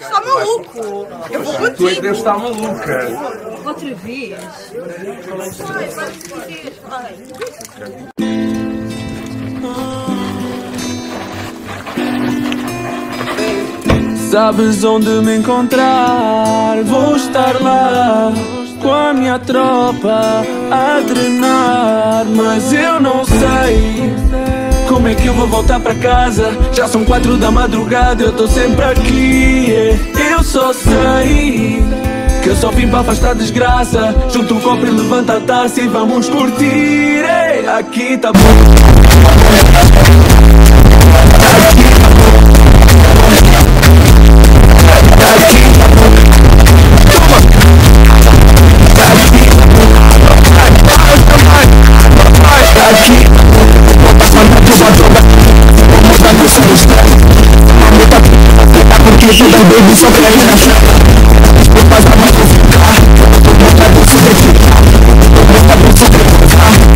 Está maluco? Eu vou contigo. Tu é que deves estar maluca. Outra vez? Vai. Sabes onde me encontrar? Vou estar lá com a minha tropa a treinar, mas eu não sei como é que eu vou voltar pra casa. Já são 4 da madrugada, eu tô sempre aqui. Eu só sei que eu só vim pra afastar desgraça. Junta um copo e levanta a taça e vamos curtir. Aqui tá bom. Baby, só quer na frente. Vou fazer mais eu ficar. Vou botar você daqui. Vou botar você daqui.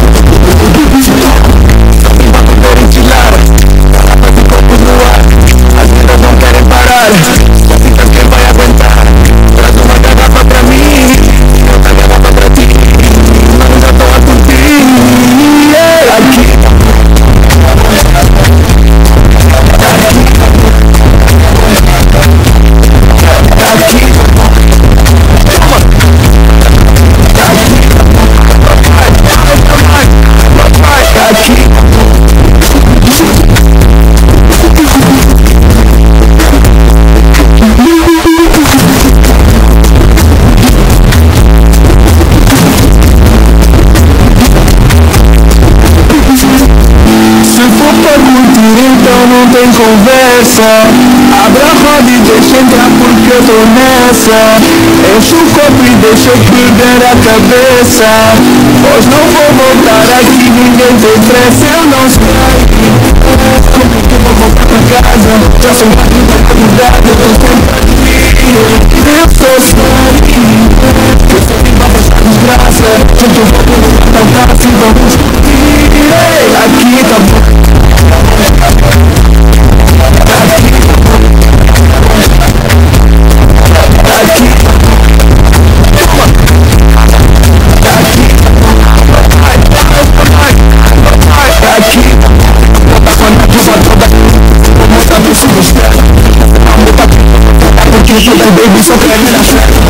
Só vem pra poder ventilar. Garrafas e copos no ar. As vendas não querem parar. Só fica quem vai aguentar. Traz uma garrafa pra mim. Outra garrafa pra ti. Mano, já tô a curtir. Aqui. Então não tem conversa. Abra a roda e deixa entrar porque eu tô nessa. Enche o copo e deixa eu perder a cabeça. Pois não vou voltar aqui, ninguém tem pressa. Eu não sei como é que eu vou voltar pra casa. Já são 4 da madrugada, eu tô sempre aqui. Eu só sei que eu só vim pra afastar desgraça. Junto o copo e levantar a taça e vamos curtir. Aqui tá bom. Baby, só quer me dar